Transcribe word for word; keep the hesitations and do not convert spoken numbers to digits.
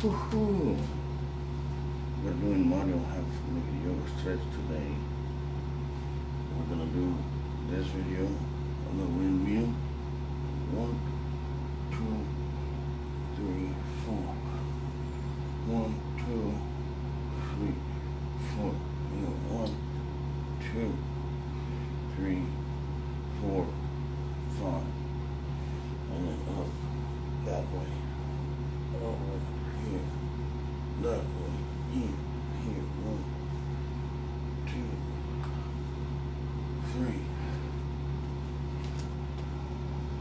Woohoo! We're doing Mario Half Yoga Stretch today. We're gonna do this video on the windmill.